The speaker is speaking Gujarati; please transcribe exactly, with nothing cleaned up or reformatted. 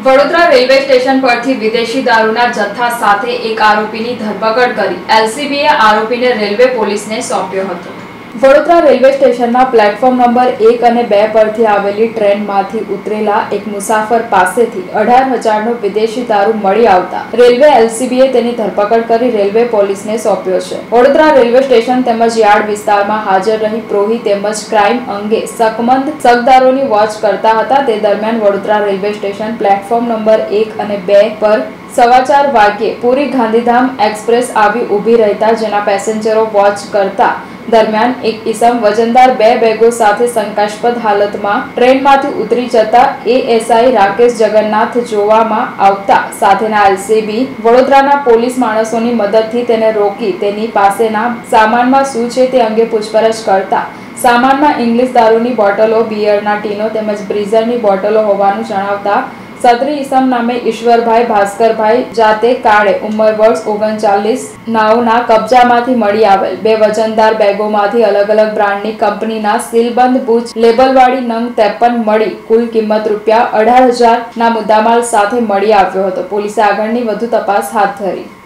વડોદરા રેલવે સ્ટેશન પરથી વિદેશી દારૂના જથ્થા સાથે એક આરોપીની ધરપકડ કરી એલસીબીએ આરોપીને રેલવે પોલીસને સોંપ્યો હતો। વડોદરા રેલવે સ્ટેશનના પ્લેટફોર્મ નંબર એક અને બે પરથી આવેલી ટ્રેનમાંથી ઉતરેલા એક મુસાફર પાસેથી અઢાર હજારનો વિદેશી દારૂ મળી આવતા રેલવે એલસીબીએ તેની ધરપકડ કરી રેલવે પોલીસને સોંપ્યો છે। વડોદરા રેલવે સ્ટેશન તેમજ યાર્ડ વિસ્તારમાં હાજર રહી પ્રોહી તેમજ ક્રાઇમ અંગે શકમંદ શકદારોની વોચ કરતા હતા। તે દરમિયાન Vadodara railway station platform number એક અને બે પર સવા ચાર વાગ્યે પૂરી ગાંધીધામ એક્સપ્રેસ આવી ઊભી રહેતા જેના પેસેન્જરો વોચ કરતા દરમિયાન એક ઇસમ વજનદાર બે બેગો સાથે શંકાસ્પદ હાલતમાં ટ્રેનમાંથી ઉતરી જતા એએસઆઈ રાકેશ જગન્નાથ જોવામાં આવતા સાથેના એલસીબી વડોદરાના પોલીસ માણસોની મદદથી તેને રોકી તેની પાસેના સામાનમાં શું છે તે અંગે પૂછપરછ કરતા સામાનમાં ઇંગ્લિશ દારૂની બોટલો, બિયરના ટીનો તેમજ બ્રીઝરની બોટલો હોવાનું જણાવતા સદરી ઇસમ નામે ઈશ્વરભાઈ ભાસ્કરભાઈ જાતે કાળે ઉંમર વર્ષ ઓગણચાલીસ નાઓના કબજામાંથી મળી આવેલ બે વજનદાર બેગોમાંથી અલગ અલગ બ્રાન્ડની કંપનીના સીલબંધ બુચ લેબલવાળી નંગ ત્રેપન મળી કુલ કિંમત રૂપિયા અઢાર હજાર ના મુદ્દામાલ સાથે મળી આવ્યો હતો। પોલીસે આગળની વધુ તપાસ હાથ ધરી।